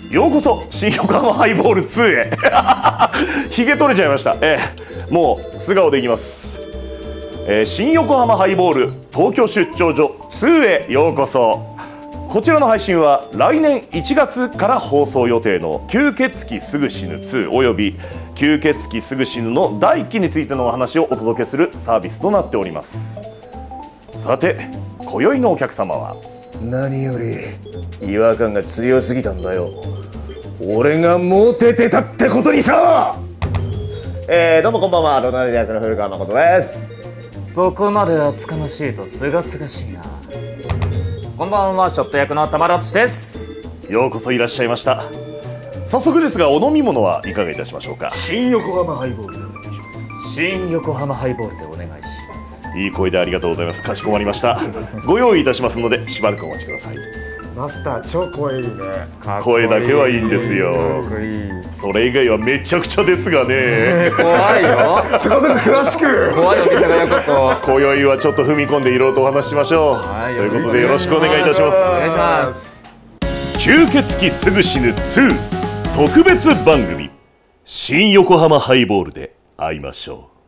ようこそ新横浜ハイボール2へひげ取れちゃいました。もう素顔でいきます。新横浜ハイボール東京出張所2へようこそ。こちらの配信は来年1月から放送予定の吸血鬼すぐ死ぬ2および吸血鬼すぐ死ぬの第1期についてのお話をお届けするサービスとなっております。さて今宵のお客様は何より違和感が強すぎたんだよ。俺がモテてたってことにさ。どうもこんばんは、ロナルド役の古川誠です。 そこまで厚かましいとすがすがしいな。こんばんは、ショット役の玉田敦です。 ようこそいらっしゃいました。早速ですがお飲み物はいかがいたしましょうか。 新横浜ハイボールでお願いします。 新横浜ハイボールでお願いします。 いい声でありがとうございます。かしこまりました。ご用意いたしますのでしばらくお待ちください。 マスター超声いいね。 声だけはいいんですよ。それ以外はめちゃくちゃですがね。 怖いよ。 そこで詳しく。 怖いお店だよここ。 今宵はちょっと踏み込んでいろいろとお話ししましょう。ということでよろしくお願いいたします。 お願いします。 吸血鬼すぐ死ぬ2特別番組新横浜ハイボールで会いましょ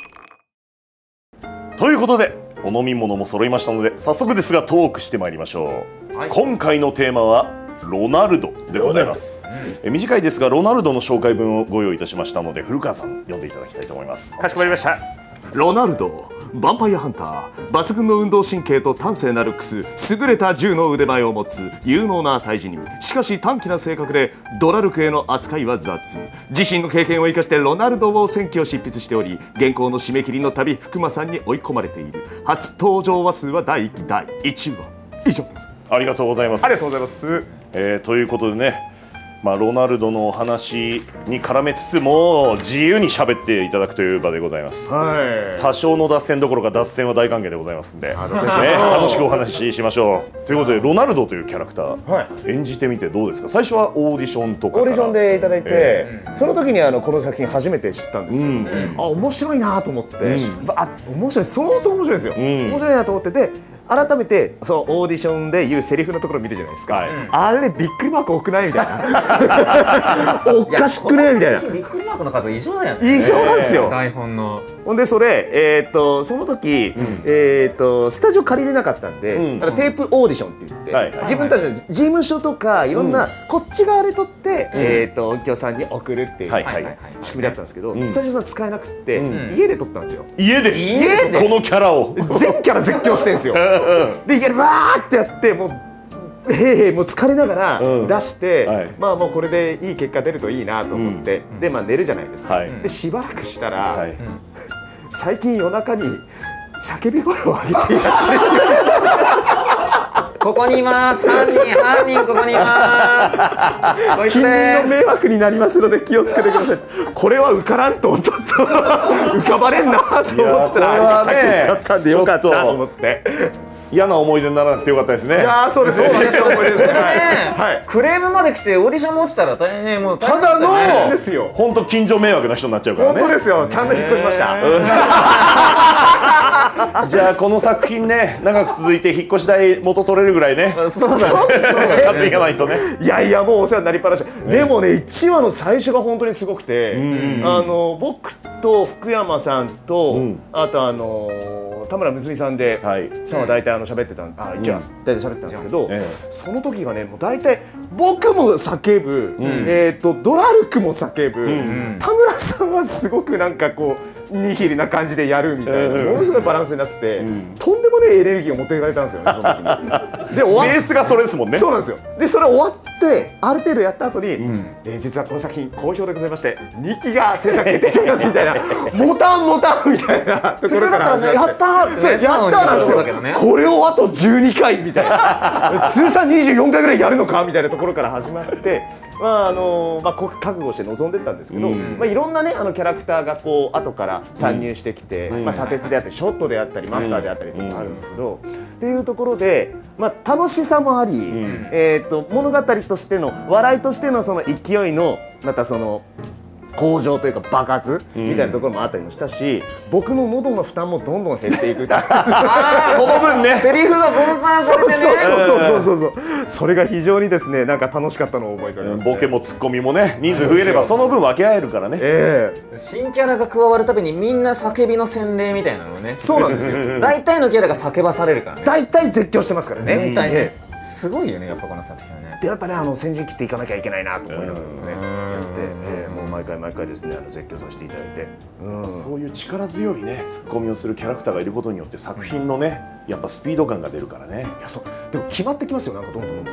う。ということでお飲み物も揃いましたので早速ですがトークしてまいりましょう。今回のテーマはロナルドでございます。短いですがロナルドの紹介文をご用意いたしましたので古川さん読んでいただきたいと思います。 かしこまりました。 ロナルド、ヴァンパイアハンター、抜群の運動神経と端正なルックス、優れた銃の腕前を持つ有能な対人に、しかし短気な性格でドラルクへの扱いは雑。自身の経験を生かしてロナルドを戦記を執筆しており、現行の締め切りのたび福間さんに追い込まれている。初登場話数は第1期第1話以上です。 ありがとうございます。 ありがとうございます。 ということでね、ロナルドのお話に絡めつつも自由に喋っていただくという場でございます。多少の脱線どころか脱線は大歓迎でございますんで、楽しくお話ししましょう。ということでロナルドというキャラクター、演じてみてどうですか。最初はオーディションとかオーディションでいただいて、その時にこの作品初めて知ったんですけど、面白いなと思って、面白い、相当面白いですよ。面白いなと思ってて、改めてそのオーディションで言うセリフのところを見るじゃないですか。あれびっくりマーク多くないみたいな。おかしくねみたいな。 びっくりマークの数異常だよね。 異常なんですよ。 台本の。 ほんでそれその時スタジオ借りれなかったんでテープオーディションって言って自分たちの事務所とかいろんなこっち側で撮って音響さんに送るっていう仕組みだったんですけど、スタジオさん使えなくって家で撮ったんですよ。 家でこのキャラを全キャラ絶叫してんですよ。で家でバーってやってもうもう疲れながら出して、もうこれでいい結果出るといいなと思って、で寝るじゃないですか。でしばらくしたら最近夜中に叫び声を上げていらっしゃる。 ここにいます。犯人ここにいます。こいつ近です。 隣の迷惑になりますので気をつけてください。これは受からんとちょっと浮かばれんなと思ったらあれがったんでよかったと思って。 嫌な思い出にならなくてよかったですね。 いやそうです。そうなんですよ。思い出ですね。 クレームまで来てオーディションも落ちたら大変もうただのですよ。 本当近所迷惑な人になっちゃうからね。 本当ですよ。ちゃんと引っ越しました。 じゃあこの作品ね長く続いて引っ越し代元取れるぐらいね。 そうだね。 数いかないとね。 いやもうお世話になりっぱなし。でもね1話の最初が本当にすごくて、僕と福山さんとあと田村睦美さんでさんは大体喋ってた1話大体喋ってたんですけど、その時がねもう大体僕も叫ぶ、ドラルクも叫ぶ、田村さんはすごくなんかこうニヒリな感じでやるみたいなものすごいバランスになってて、とんでもねえエネルギーを持っていかれたんですよねその時に。でベースがそれですもんね。 そうなんですよ。でそれ終わってある程度やった後に、実はこの作品好評でございまして2期が制作決定しておりますみたいなモタンみたいなところから始まって、 やったーってやったなんですよ。これをあと12回みたいな通算24回ぐらいやるのかみたいなところから始まって、覚悟して臨んでったんですけど、いろんなねキャラクターがこう後から参入してきて、砂鉄であったりショットであったりマスターであったりとかあるんですけど、っていうところで楽しさもあり、物語としての笑いとしてのその勢いのまたその向上というか爆発みたいなところもあったりもしたし、僕の喉の負担もどんどん減っていく。 その分ね、 セリフが分散されてね。 そうそれが非常にですね、なんか楽しかったのを覚えておりますね。 ボケもツッコミもね、人数増えればその分分け合えるからね。 新キャラが加わるたびにみんな叫びの洗礼みたいなのね。 そうなんですよ。 大体のキャラが叫ばされるからね。 大体絶叫してますからね。 大体ね。すごいよね、やっぱこの作品はね。 でやっぱね、先陣切っていかなきゃいけないなと思いながらですね、やって、もう毎回ですね、絶叫させていただいて、 そういう力強いねツッコミをするキャラクターがいることによって作品のね、やっぱスピード感が出るからね。 いや、そうでも決まってきますよ、なんかどんどん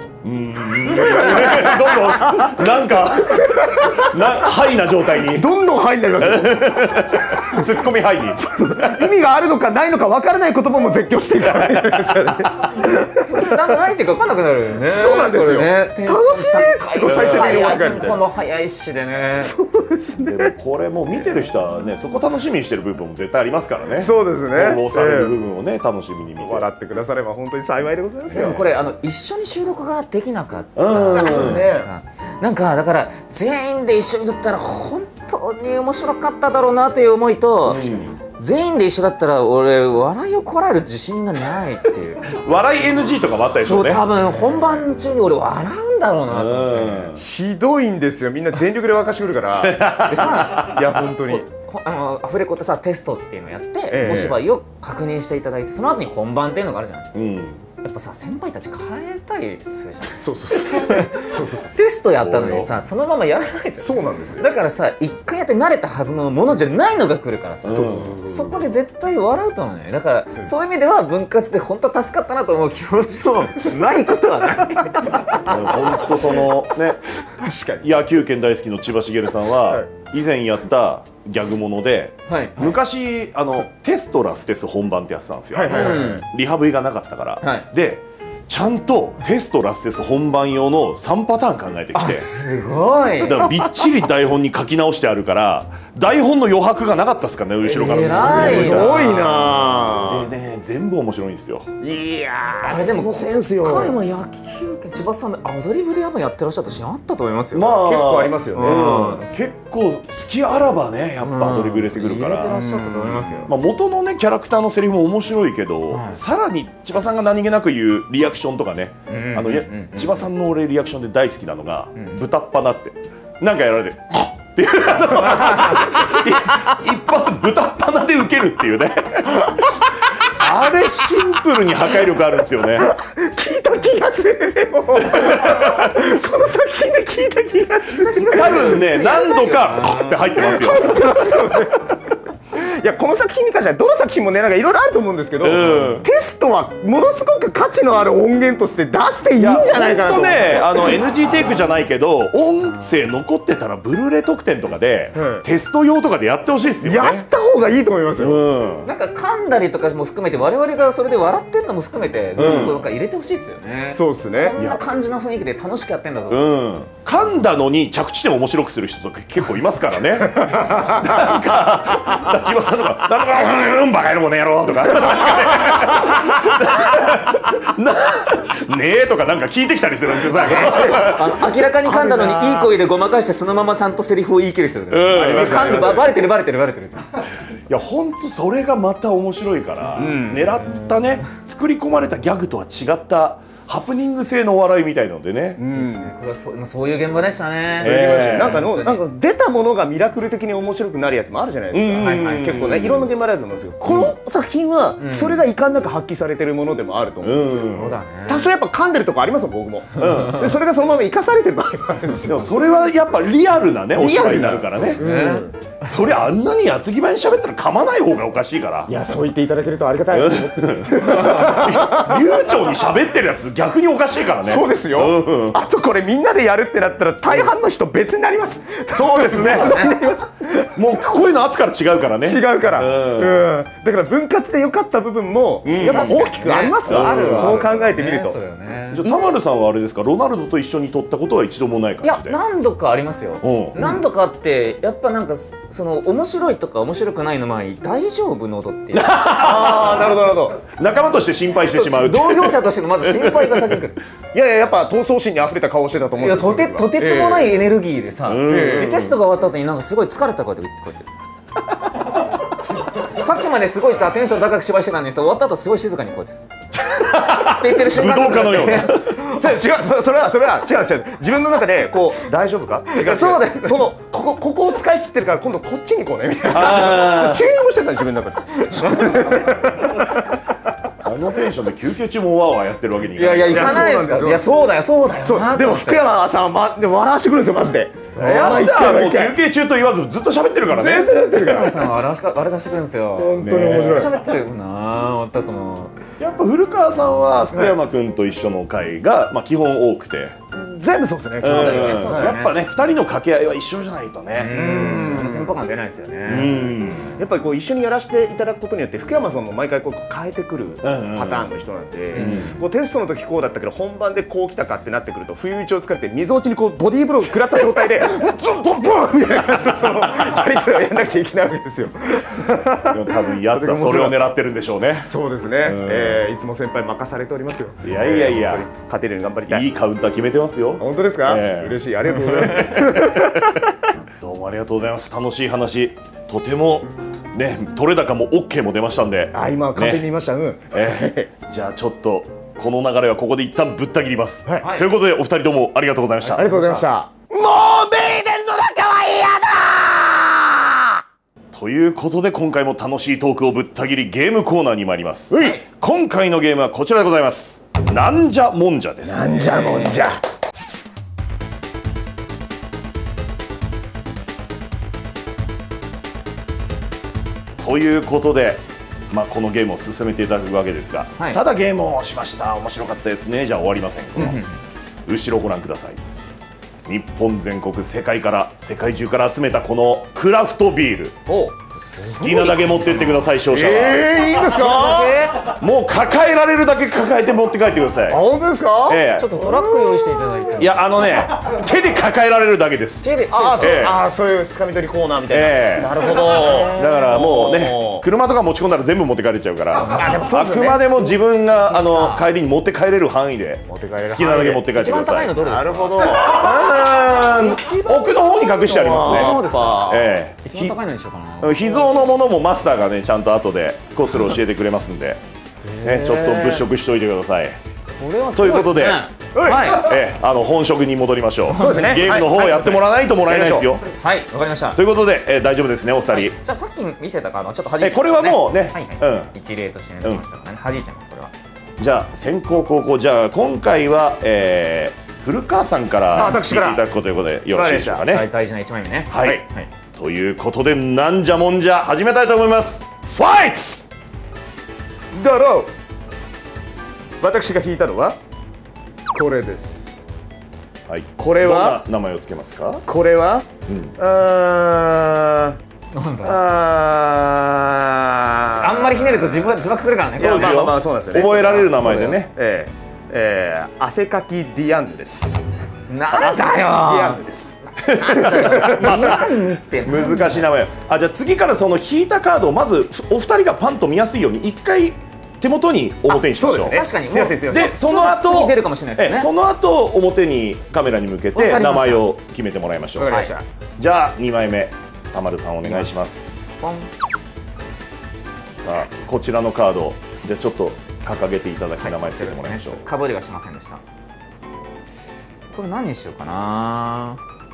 なんかハイな状態にどんどんハイになりますよ。 ツッコミハイに意味があるのかないのか分からない言葉も絶叫していかないですからね。 なんかないっていうか分かんなくなるよね。 そうなんですよ。楽しいっつって最初に終わりみたいな。 この早いしでね。 そうですね。 でもこれもう見てる人はね、そこ楽しみにしてる部分も絶対ありますからね。 そうですね。 翻弄される部分をね、楽しみに見て笑ってくだされば本当に幸いでございますよ。 でもこれ一緒に収録ができなかったじゃないですか。なんかだから全員で一緒に撮ったら本当に面白かっただろうなという思いと、全員で一緒だったら俺笑いをこらえる自信がないっていう。 笑い NG とかもあったりするね。 そう、多分本番中に俺笑うんだろうなと思って。 ひどいんですよ、みんな全力で沸かしてくるからでさ、 いや本当にアフレコってさ、テストっていうのをやって、お芝居を確認していただいて、その後に本番っていうのがあるじゃない。やっぱさ、先輩たち変えたりするじゃん。 そうテストやったのにさ、そのままやらないじゃん。 そうなんですよ。 だからさ、一回やって慣れたはずのものじゃないのが来るからさ、そこで絶対笑うと思うね。だからそういう意味では分割で本当助かったなと思う気持ちもないことはない。 本当そのね、 確かに野球拳大好きの千葉茂さんは以前やったギャグもので、昔テストラステス本番ってやってたんですよ。リハビリがなかったから。でちゃんとテストラステス本番用の3パターン考えてきて、 すごい。 だからびっちり台本に書き直してあるから台本の余白がなかったですからね、後ろから。 すごいな。 でね、全部面白いんですよ。 いやー、 あれでもセンスよ。 今回も野球拳千葉さんアドリブでやってらっしゃったシーンあったと思いますよ。 まあ結構ありますよね。 結構好きあらばね、やっぱアドリブ入れてくるから。 入れてらっしゃったと思いますよ。 まあ元のねキャラクターのセリフも面白いけど、さらに千葉さんが何気なく言うリアクションとかね、千葉さんの俺リアクションで大好きなのが豚っ鼻ってなんかやられてっていう一発豚っ鼻でウケるっていうね。あれシンプルに破壊力あるんですよね。 聞いた気がする。でもこの作品で聞いた気がする。 多分ね、何度かって入ってますよ。 入ってますよね。いや、この作品に関してはどの作品もね、なんかいろいろあると思うんですけど、テストはものすごく価値のある音源として出していいんじゃないかなと。 ね、NG テイクじゃないけど音声残ってたらブルーレイ特典とかで、テスト用とかでやってほしいですよね。 やった方がいいと思いますよ。 なんか噛んだりとかも含めて我々がそれで笑ってんのも含めて全部なんか入れてほしいですよね。 そうですね。 こんな感じの雰囲気で楽しくやってんだぞ。 噛んだのに着地点を面白くする人とか結構いますからね。なんか千葉さんとか「なんかバカ野郎この野郎」とか「ねえ」とかなんか聞いてきたりするんですよ。 明らかに噛んだのにいい声でごまかしてそのままちゃんとセリフを言い切る人とか、噛んでバレてる。 いや本当それがまた面白いから、狙ったね作り込まれたギャグとは違ったハプニング性のお笑いみたいなのでね。 これはそういう現場でしたね。 なんか出たものがミラクル的に面白くなるやつもあるじゃないですか。結構ね、いろんな現場であると思うんですけど、この作品はそれが遺憾なく発揮されてるものでもあると思うんです。多少やっぱ噛んでるとこありますよ、僕も。でそれがそのまま生かされてる場合もあるんですよ。 それはやっぱリアルなねお芝居になるからね。そりゃあんなに矢継ぎ早に喋ったら噛まない方がおかしいから。 いや、そう言っていただけるとありがたい。 流暢に喋ってるやつ逆におかしいからね。 そうですよ。あとこれみんなでやるってなったら大半の人別になります。 そうですね。もうこういうの圧から違うからね。 違うから。だから分割で良かった部分もやっぱ大きくありますわ。こう考えてみると。 じゃあ田丸さんはあれですか、ロナルドと一緒に撮ったことは一度もない感いやじで。 何度かありますよ。何度かあってやっぱなんかその面白いとか面白くないの前に大丈夫喉っていうああなるほどなるほど。 仲間として心配してしまう。 同業者としてのまず心配が先に来る。 いやいややっぱ闘争心に溢れた顔してたと思うんいやですよ。 とてつもないエネルギーでさ、 えでテストが終わった後になんかすごい疲れた声でこうやってさっきまですごいテンション高く芝居してたのにさ、終わった後すごい静かにこうですって言ってる瞬間武道家のような違うそれは違う自分の中でこう大丈夫か。違うそうだよそのここを使い切ってるから今度こっちに行こうねみたいな。チューニングしてた自分の中で。 あのテンションで休憩中もワーワーやってるわけにいいやいや行かないですいやそうなんですよから。いやそうだよそうだよそうでも福山さんはでも笑わしてくるんですよマジで。 やったらもう休憩中と言わずずっと喋ってるからね。 全然やってるから。 田村さんは笑かしてくるんですよ。 本当に面白いずっと喋ってるなあ、終わった後も。 やっぱ古川さんは福山君と一緒の回が、まあ、基本多くて、 全部そうですね。 そうだよねそうだよねやっぱね2人の掛け合いは一緒じゃないとね。 テンポ感出ないですようね。 んやっぱりこう一緒にやらせていただくことによって福山さんも毎回こう変えてくるパターンの人なんで、こうテストの時こうだったけど本番でこう来たかってなってくると不意打ちをつかれて溝落ちにこうボディーブローを食らった状態でズンボンボンみたいな感じのそのやり取りをやらなくちゃいけないわけですよ。 でも多分やつはそれを狙ってるんでしょうね。 そうですね。いつも先輩任されておりますよ。 いやいやいや本当に勝てるように頑張りたい。 いいカウンター決めてますよ。 本当ですか。嬉しい、ありがとうございます。 どうもありがとうございます。楽しい話、とてもね取れ高も OK も出ましたんで。 あ、今完璧に見ました。 じゃあちょっとこの流れはここで一旦ぶった切ります。 はいということでお二人どうもありがとうございました。 ありがとうございました。もうメイデンの中は嫌だ。 ということで今回も楽しいトークをぶった切りゲームコーナーに参ります。今回のゲームはこちらでございます。なんじゃもんじゃです。 なんじゃもんじゃ。 ということで、まあ、このゲームを進めていただくわけですが、 はいただゲームをしました面白かったですねじゃ終わりません。この後ろご覧ください。日本全国世界中から集めたこのクラフトビール、好きなだけ持ってってください。勝者は、 いいんですか。 もう抱えられるだけ抱えて持って帰ってください。 本当ですか。 ちょっとトラック用意していただいて。 いや手で抱えられるだけです。 手でそういうつかみ取りコーナーみたいな。なるほど。 だからもうね車とか持ち込んだら全部持って帰れちゃうから、 でもそうですよねあくまでも自分が帰りに持って帰れる範囲で持って帰れる範囲で好きなだけ持って帰って一番ください。 高いのどれですか。 なるほど。 奥の方に隠してありますね。 そうですか。一番ひ高いのにしようかな。 秘蔵のものもマスターがねちゃんと後でこっそり教えてくれますんで、ちょっと物色しておいてください。 これはすということで、 ごいですね。はい本職に戻りましょう。 そうですねゲームの方をやってもらわないともらえないですよ。 はい、わかりました。 ということで、大丈夫ですねお二人。 じゃあさっき見せたかちょっと弾いちゃいますね。 これはもうねはいうんはい。一例としてね出ましたからね。弾いちゃいますこれは。 じゃあ先攻後攻、じゃあ今回は、古川さんから見て私からいただくことということでよろしいでしょうかね。 大事な一枚目ね。 はい、 はい。 ということでなんじゃもんじゃ始めたいと思います。ファイト。 だろう。私が引いたのはこれです。 はい、 これはどんな名前をつけますか。 これはなんだ。 ああんまりひねると自爆するからね。 そうですよまあそうなんですよね。 覚えられる名前でね。 汗かきディアンヌです。 なんだ汗かきディアンヌです。 何って難しい名前。じゃあ次からその引いたカードをまずお二人がパンと見やすいように一回手元に表にしましょう。 そうですね。 確かに。 すいませんすいません。 でその後次出るかもしれないですね。 その後表にカメラに向けわかりましたて名前を決めてもらいましょう。 わかりました。 じゃあ2枚目田丸さんお願いします。 ポン。 さあこちらのカードじゃあちょっと掲げていただき名前つけてもらいましょう。 かぶりはしませんでした。これ何にしようかな。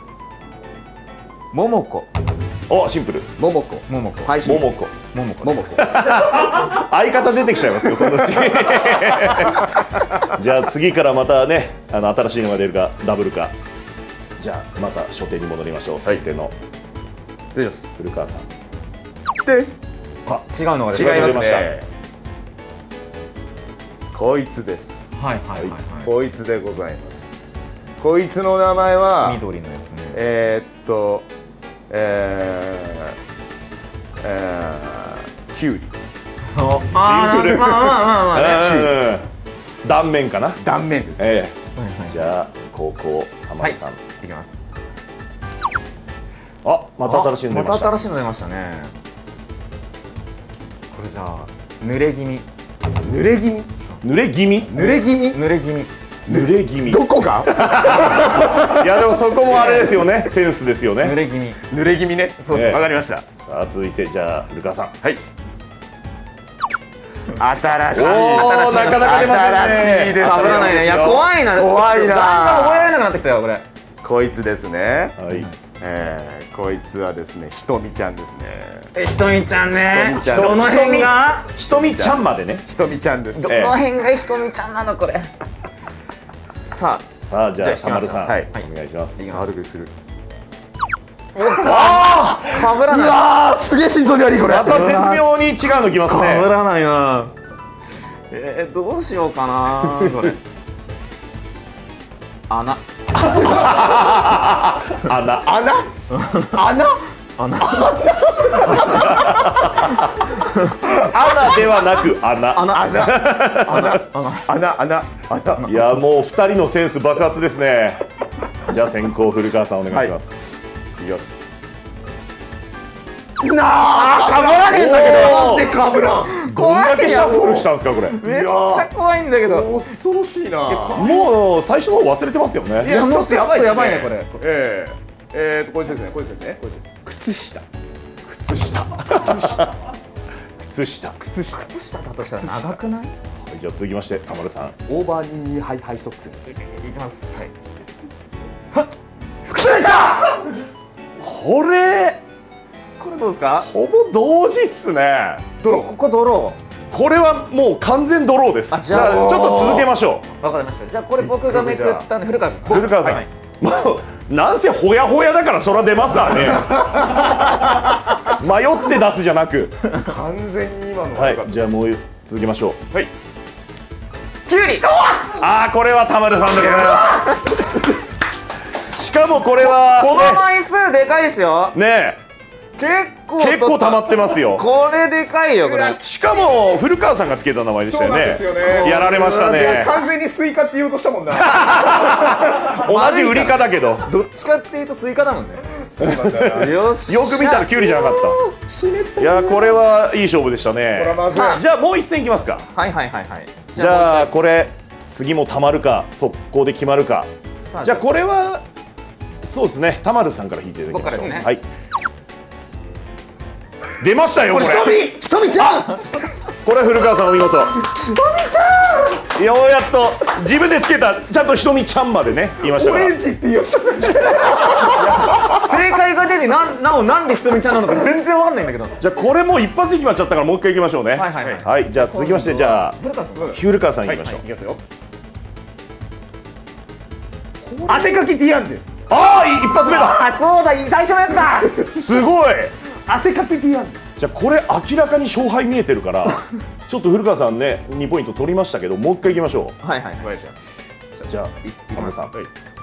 桃子。 おシンプル。 桃子。 桃子。 はい。 桃子。 桃子。 桃子。 相方出てきちゃいますよそのうち。じゃあ次からまたね新しいのが出るかダブルか。じゃあまた初手に戻りましょう。最低の失礼します。 古川さん。 で違うのが出違います出ましたね。こいつです。 はいはいはいはい。 こいつでございます。こいつの名前は緑のやつね。 キュウリ。 ああ、まあまあまあまあね。 断面かな。 断面ですね。 じゃあ後攻田丸さん、 いきます。 あ、また新しいの出ました。 また新しいの出ましたね。これじゃあ濡れ気味。 濡れ気味。 濡れ気味。 濡れ気味。 濡れ気味。 濡れ気味。 どこが？ いやでもそこもあれですよね。センスですよね。 濡れ気味。 濡れ気味ね。そうそう。わかりました。 さあ続いてじゃあ古川さん。 はい。新しい。 おお、なかなか出ませんね。 新しいです。 危ないね。いや怖いな。 怖いな。 だんだん覚えられなくなってきたよこれ。 こいつですね。 はい。 こいつはですね、ひとみちゃんですね。 ひとみちゃんね。 ひとみちゃん。 どの辺が？ ひとみちゃんまでね。 ひとみちゃんです。 どの辺がひとみちゃんなのこれ。さあじゃあ田丸さん、 はい、 お願いします。 悪くする。 ああ、かぶらない。 うわー、すげえ心臓に悪いこれ。 また絶妙に違うのきますね。 かぶらないな。どうしようかなこれ。穴。 穴ではなく穴。いやもう2人のセンス爆発ですね。じゃあ先攻古川さんお願いします。 いきます。 かぶらねえんだけど。 マジでかぶらん。 どんだけシャッフルしたんですかこれ。 めっちゃ怖いんだけど。 恐ろしいな。 もう最初の方忘れてますよね。 いやちょっとやばいですね。 やばいねこれ。 こいつですね。こいつですね。靴下だとしたら長くない？ じゃあ続きまして田丸さん。 オーバー22ハイハイソックス。 いきます。 靴下。 これどうですか？ ほぼ同時っすね。 ここドロー。これはもう完全ドローです。 じゃあちょっと続けましょう。わかりました。じゃあこれ僕がめくったんで古川君。 古川さん。もうなんせほやほやだからそら出ますわね。迷って出すじゃなく。 完全に今の。 はい。じゃあもう続けましょう。 はい。 キュウリ。 ああこれは田丸さんでございます。しかもこれはこの枚数でかいですよ。 ねえ。結構溜まってますよ。 これでかいよこれ。 しかも古川さんがつけた名前でしたよね。そうなんですよね。やられましたね。 完全にスイカって言おうとしたもんな。 同じ売りかだけど。 どっちかっていうとスイカだもんね。 そうなんだな。 よし。 よく見たらキュウリじゃなかった。いやこれはいい勝負でしたね。じゃあもう一戦いきますか。 はい。 じゃあこれ次もたまるか速攻で決まるか。じゃあこれはそうですね。田丸さんから引いていただきましょう。はい。出ましたよこれ。 ひとみちゃん。 これ古川さんお見事。 ひとみちゃん。 ようやっと自分でつけたちゃんとひとみちゃんまでね言いましたから。 オレンジって言う。 正解が出てなんでひとみちゃんなのか全然わかんないんだけど。 じゃあこれもう一発で決まっちゃったからもう一回いきましょうね。はい。じゃあ続きましてじゃあ古川さんいきましょう。 いきますよ。汗かきティアンで。 ああ一発目だ。 あそうだ最初のやつだ。 すごい。 汗かきティアン。 じゃあこれ明らかに勝敗見えてるからちょっと古川さんね2ポイント取りましたけどもう一回いきましょう。 はい。 じゃあ田村さん。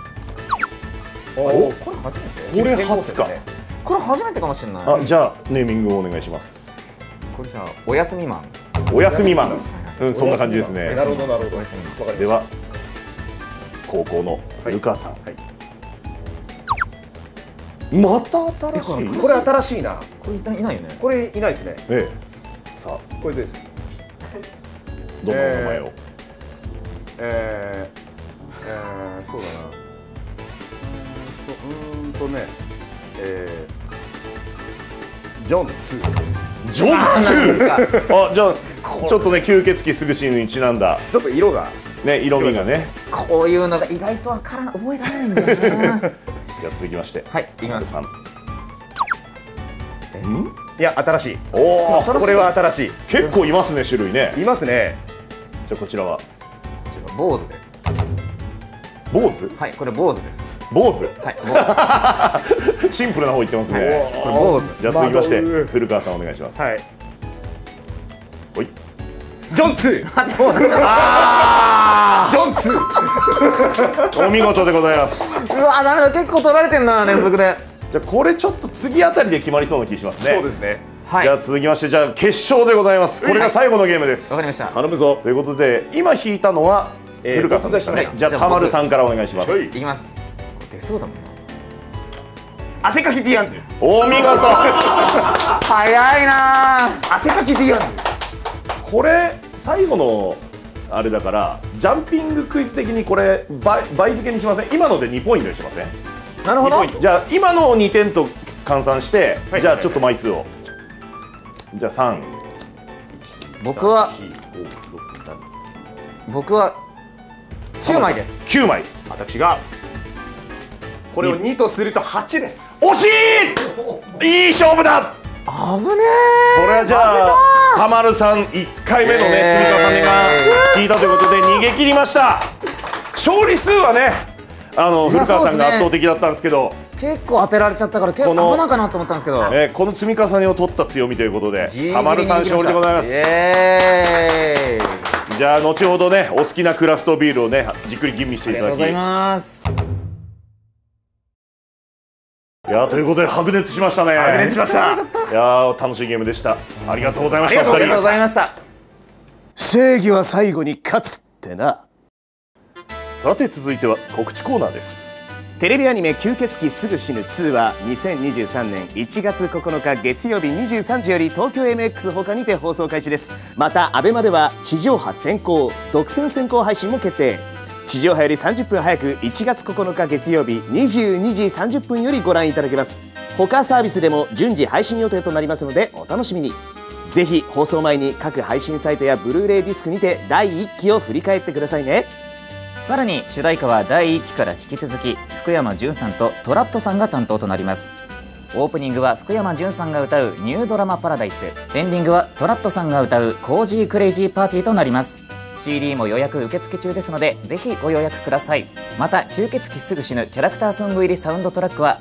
おこれ初めて。 これ初か。 これ初めてかもしれない。 あじゃあネーミングをお願いします。 これじゃあおやすみマン。 おやすみマン。そんな感じですね。 なるほど。 では高校の古川さん。また新しい。 これ新しいな。 これいないよね。 これいないですね。 さあこいつです。 どの名前を。 そうだな。ジョン2。 ジョン2。あじゃあちょっとね吸血鬼すぐ死ぬにちなんだ。 ちょっと色がね色味がね。 こういうのが意外と覚えられないんだよな。 じゃあ続きまして。 はいいきます。 いや新しい。 おおこれは新しい。 結構いますね種類ね。 いますね。 じゃあこちらは坊主で。 坊主。 はいこれ坊主です。 坊主。 はい。 シンプルな方言ってますね。 これ坊主。 じゃあ続きまして古川さんお願いします。 はい。 おい。 ジョン2。 あそうなんだ。 ジョン2。 お見事でございます。 うわダメだ結構取られてんな連続で。 じゃあこれちょっと次あたりで決まりそうな気しますね。 そうですね。 はい、 じゃあ続きましてじゃあ決勝でございます。これが最後のゲームです。 わかりました。 頼むぞ。 ということで今引いたのは古川さんでしたね。じゃあ田丸さんからお願いします。 いきます。出そうだもんな。 汗かきディアンヌ。 お見事。 早いな。 汗かきディアンヌ。 これ最後のあれだからジャンピングクイズ的にこれ倍付けにしません？今ので2ポイントにしません？ なるほど。 じゃあ今のを2点と換算して、じゃあちょっと枚数を。じゃあ3。 僕は9枚です。 9枚。 私がこれを2とすると8です。 惜しい。いい勝負だ。 危ねこれはじゃあ田丸さん1回目のね積み重ねが効いたということで逃げ切りました。勝利数はね古川さんが圧倒的だったんですけど、 結構当てられちゃったから結構危ないかなと思ったんですけど、 この積み重ねを取った強みということで田丸さん勝利でございます。じゃあ後ほどねお好きなクラフトビールをねじっくり吟味していただき、 ありがとうございます。 いやということで白熱しましたね。 白熱しました。 いや楽しいゲームでした。ありがとうございました。 ありがとうございました。 正義は最後に勝つってな。 さて続いては告知コーナーです。 テレビアニメ吸血鬼すぐ死ぬ2は2023年1月9日月曜日23時より東京 MX 他にて放送開始です。また ABEMA では地上波先行独占先行配信も決定。地上波より30分早く1月9日月曜日22時30分よりご覧いただけます。他サービスでも順次配信予定となりますのでお楽しみに。ぜひ放送前に各配信サイトやブルーレイディスクにて第1期を振り返ってくださいね。 さらに主題歌は第1期から引き続き福山潤さんとトラットさんが担当となります。オープニングは福山潤さんが歌うニュードラマパラダイス、エンディングはトラットさんが歌うコージークレイジーパーティーとなります。 CD も予約受付中ですのでぜひご予約ください。また吸血鬼すぐ死ぬキャラクターソング入りサウンドトラックは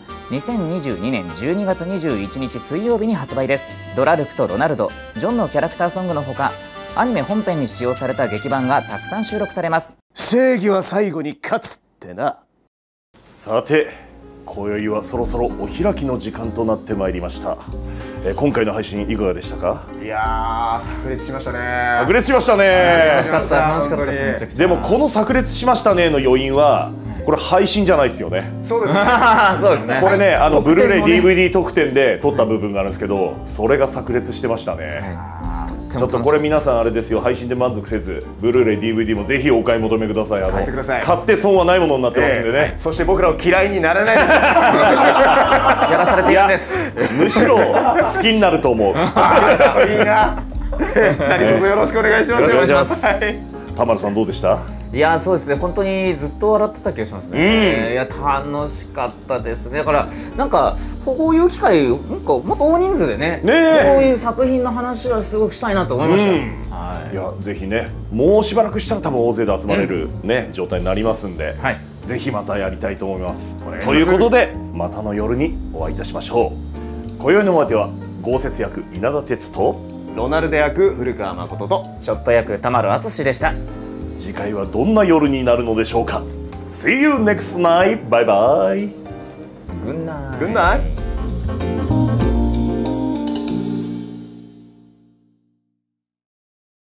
2022年12月21日水曜日に発売です。ドラルクとロナルド、ジョンのキャラクターソングのほかアニメ本編に使用された劇版がたくさん収録されます。 正義は最後に勝つってな。 さて今宵はそろそろお開きの時間となってまいりました。今回の配信いかがでしたか？ いやー炸裂しましたね。 炸裂しましたね。 楽しかったです。めちゃくちゃ。 でもこの炸裂しましたねの余韻はこれ配信じゃないですよね。 そうですね。 そうですね。 これねブルーレイ DVD 特典で撮った部分があるんですけど、それが炸裂してましたね。ちょっとこれ皆さんあれですよ、配信で満足せずブルーレイ DVD もぜひお買い求めください。 買ってください。 買って損はないものになってますんでね。 そして僕らを嫌いにならないでやらされているんです。 むしろ好きになると思う。 いいな。何卒よろしくお願いします。 よろしくお願いします。 田丸さんどうでした？ いやそうですね、本当にずっと笑ってた気がしますね。いや楽しかったですね。だからなんかこういう機会なんかもっと大人数でね、こういう作品の話はすごくしたいなと思いました。 いやぜひね、もうしばらくしたら多分大勢で集まれるね状態になりますんで、ぜひまたやりたいと思います。ということでまたの夜にお会いいたしましょう。今宵のお相手は豪雪役稲田哲とロナルド役古川誠とショット役田丸淳でした。 次回はどんな夜になるのでしょうか。 See you next night. バイバイ。 Good night. Good night.